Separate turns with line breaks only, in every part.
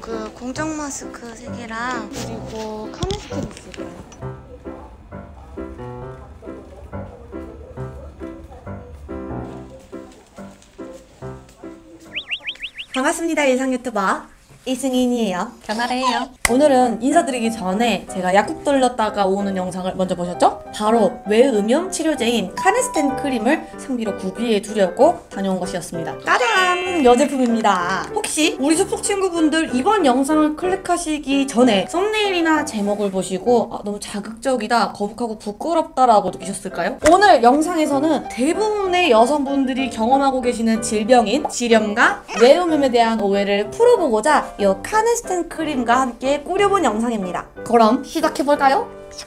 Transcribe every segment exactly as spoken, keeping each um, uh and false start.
그 공정 마스크 세 개랑 그리고 카네스텐 있을까요?
반갑습니다. 일상 유튜버 이승인이에요.
견아래예요.
오늘은 인사드리기 전에 제가 약국 들렀다가 오는 영상을 먼저 보셨죠? 바로 외음염 치료제인 카네스텐 크림을 상비로 구비해 두려고 다녀온 것이었습니다. 짜잔! 여제품입니다. 혹시 우리 숲속 친구분들 이번 영상을 클릭하시기 전에 썸네일이나 제목을 보시고 아, 너무 자극적이다, 거북하고 부끄럽다라고 느끼셨을까요? 오늘 영상에서는 대부분의 여성분들이 경험하고 계시는 질병인 지렴과 외음염에 대한 오해를 풀어보고자 이 카네스텐 크림과 함께 꾸려본 영상입니다. 그럼 시작해볼까요?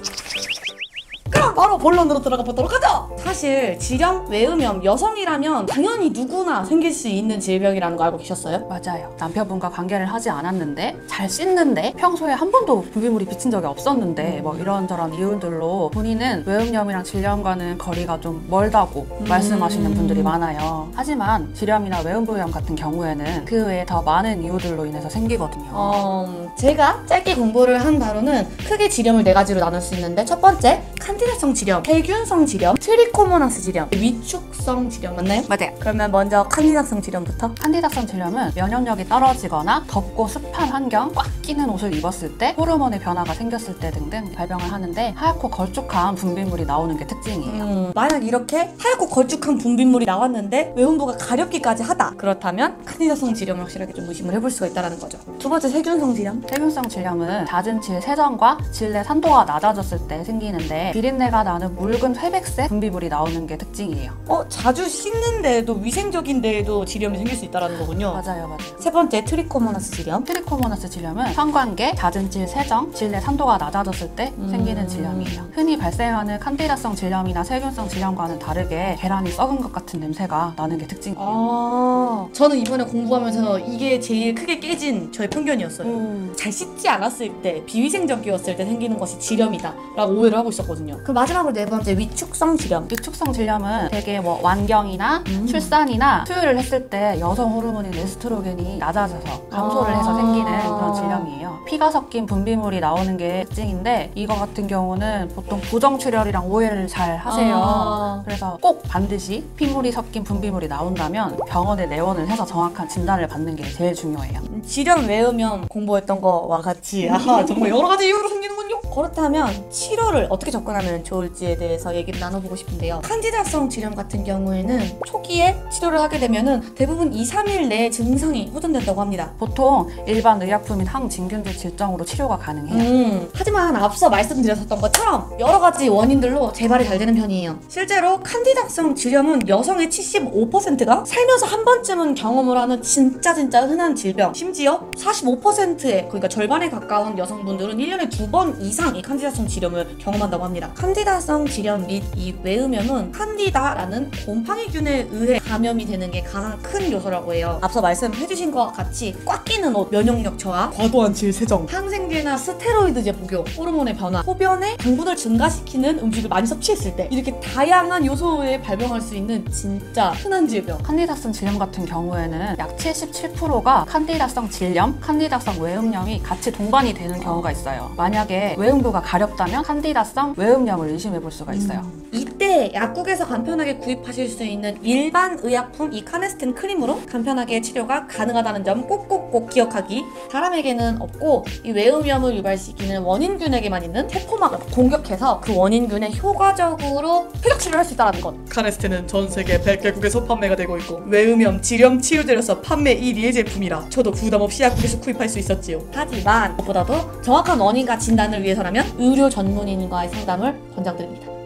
그럼 바로 본론으로 들어가 보도록 하죠! 사실 지렴, 외음염, 여성이라면 당연히 누구나 생길 수 있는 질병이라는 거 알고 계셨어요?
맞아요. 남편분과 관계를 하지 않았는데 잘 씻는데 평소에 한 번도 분비물이 비친 적이 없었는데 뭐 이런저런 이유들로 본인은 외음염이랑 질염과는 거리가 좀 멀다고 음... 말씀하시는 분들이 많아요. 하지만 질염이나 외음부염 같은 경우에는 그 외에 더 많은 이유들로 인해서 생기거든요.
어... 제가 짧게 공부를 한 바로는 크게 질염을 네 가지로 나눌 수 있는데 첫 번째, 칸디다성 질염, 세균성 질염, 트리코모나스 질염, 위축성 질염 맞나요?
맞아요.
그러면 먼저 칸디다성 질염부터.
칸디다성 질염은 면역력이 떨어지거나 덥고 습한 환경, 꽉 끼는 옷을 입었을 때, 호르몬의 변화가 생겼을 때 등등 발병을 하는데 하얗고 걸쭉한 분비물이 나오는 게 특징이에요.
음, 만약 이렇게 하얗고 걸쭉한 분비물이 나왔는데 외음부가 가렵기까지 하다, 그렇다면 칸디다성 질염을 확실하게 좀 의심을 해볼 수가 있다는 거죠. 두 번째, 세균성 질염.
세균성 질염은 잦은 질 세정과 질내 산도가 낮아졌을 때 생기는데 비린내가 나는 묽은 회백색 분비물이 나오는 게 특징이에요.
어? 자주 씻는데도 위생적인 데에도 질염이 생길 수 있다는 거군요.
맞아요, 맞아요.
세 번째, 트리코모나스 질염.
트리코모나스 질염은 성관계, 잦은 질 세정, 질내 산도가 낮아졌을 때 음... 생기는 질염이에요. 흔히 발생하는 칸디다성 질염이나 세균성 질염과는 다르게 계란이 썩은 것 같은 냄새가 나는 게 특징이에요.
아... 저는 이번에 공부하면서 이게 제일 크게 깨진 저의 편견이었어요. 음... 잘 씻지 않았을 때, 비위생적이었을 때 생기는 것이 질염이다 라고 오해를 하고 있었거든요. 그 마지막으로 네 번째, 위축성 질염.
위축성 질염은 되게 뭐 완경이나 음. 출산이나 수유를 했을 때 여성 호르몬인 에스트로겐이 낮아져서 감소를 아 해서 생기는 그런 질염이에요. 피가 섞인 분비물이 나오는 게 특징인데 이거 같은 경우는 보통 부정출혈이랑 오해를 잘 하세요. 아 그래서 꼭 반드시 피물이 섞인 분비물이 나온다면 병원에 내원을 해서 정확한 진단을 받는 게 제일 중요해요.
질염, 외음염 공부했던 거와 같이 아, 정말 여러 가지 이유로 생기는군요. 그렇다면 치료를 어떻게 접근하면 좋을지에 대해서 얘기를 나눠보고 싶은데요. 칸디다성 질염 같은 경우에는 초기에 치료를 하게 되면은 대부분 이, 삼 일 내에 증상이 호전된다고 합니다.
보통 일반 의약품인 항진균제 질정으로 치료가 가능해요.
음, 하지만 앞서 말씀드렸던 것처럼 여러 가지 원인들로 재발이 잘 되는 편이에요. 실제로 칸디다성 질염은 여성의 칠십오 퍼센트가 살면서 한 번쯤은 경험을 하는 진짜 진짜 흔한 질병. 심지어 사십오 퍼센트의 그러니까 절반에 가까운 여성분들은 일 년에 두 번 이상 이 칸디다성 질염을 경험한다고 합니다. 칸디다성 질염 및 이 외음염은 칸디다라는 곰팡이균에 의해 감염이 되는 게 가장 큰 요소라고 해요. 앞서 말씀해주신 것과 같이 꽉 끼는 옷, 면역력 저하, 과도한 질 세정, 항생제나 스테로이드제 복용, 호르몬의 변화, 소변에 당분을 증가시키는 음식을 많이 섭취했을 때 이렇게 다양한 요소에 발병할 수 있는 진짜 흔한 질병.
칸디다성 질염 같은 경우에는 약 칠십칠 퍼센트가 칸디다성 질염, 칸디다성 외음염이 같이 동반이 되는 경우가 있어요. 만약에 외음부가 가렵다면 칸디다성 외음염을 의심해 볼 수가 있어요.
음. 이때 약국에서 간편하게 구입하실 수 있는 일반 의약품 이 카네스텐 크림으로 간편하게 치료가 가능하다는 점 꼭꼭꼭 기억하기. 사람에게는 없고 이 외음염을 유발시키는 원인균에게만 있는 세포막을 공격해서 그 원인균에 효과적으로 표적 치료를 할 수 있다는 것.
카네스텐은 전 세계 백 개국에서 판매가 되고 있고 외음염, 질염 치료제로서 판매 일 위의 제품이라 저도 부담 없이 약국에서 구입할 수 있었지요.
하지만 무엇보다도 정확한 원인과 진단을 위해서라면 의료 전문인과의 상담을 권장드립니다.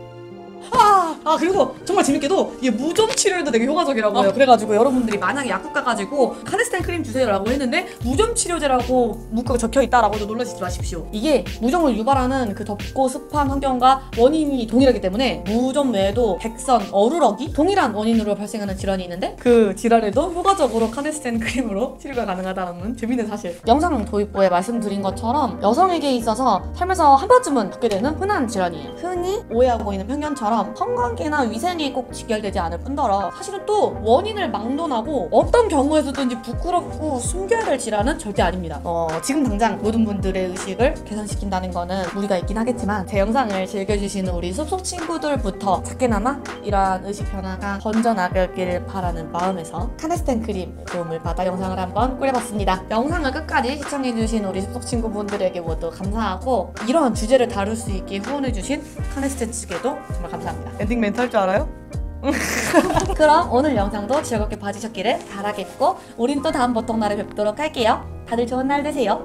아, 아 그리고 정말 재밌게도 이게 무좀 치료에도 되게 효과적이라고 해요.
어.
그래가지고 여러분들이 만약에 약국 가가지고 카네스텐 크림 주세요 라고 했는데 무좀 치료제라고 문구가 적혀있다라고도 놀라시지 마십시오.
이게 무좀을 유발하는 그 덥고 습한 환경과 원인이 동일하기 때문에 무좀 외에도 백선, 어루러기 동일한 원인으로 발생하는 질환이 있는데 그 질환에도 효과적으로 카네스텐 크림으로 치료가 가능하다는 재밌는 사실. 영상 도입부에 말씀드린 것처럼 여성에게 있어서 살면서 한 번쯤은 겪게 되는 흔한 질환이에요. 흔히 오해하고 있는 편견처럼 성관계 가격이나 위생이 꼭 직결되지 않을 뿐더러 사실은 또 원인을 막론하고 어떤 경우에서든지 부끄럽고 숨겨야 될 질환은 절대 아닙니다. 어, 지금 당장 모든 분들의 의식을 개선시킨다는 거는 무리가 있긴 하겠지만 제 영상을 즐겨주시는 우리 숲속 친구들부터 작게나마 이러한 의식 변화가 번져나가길 바라는 마음에서 카네스텐 크림 도움을 받아 영상을 한번 꾸려봤습니다. 영상을 끝까지 시청해주신 우리 숲속 친구분들에게 모두 감사하고 이러한 주제를 다룰 수 있게 후원해주신 카네스텐 측에도 정말 감사합니다.
엔딩 멘트 할 줄 알아요?
그럼 오늘 영상도 즐겁게 봐주셨기를 바라겠고 우린 또 다음 보통날에 뵙도록 할게요. 다들 좋은 날 되세요.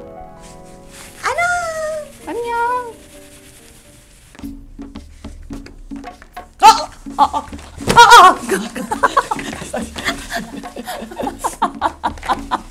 안녕.
아! 아! 아! 아!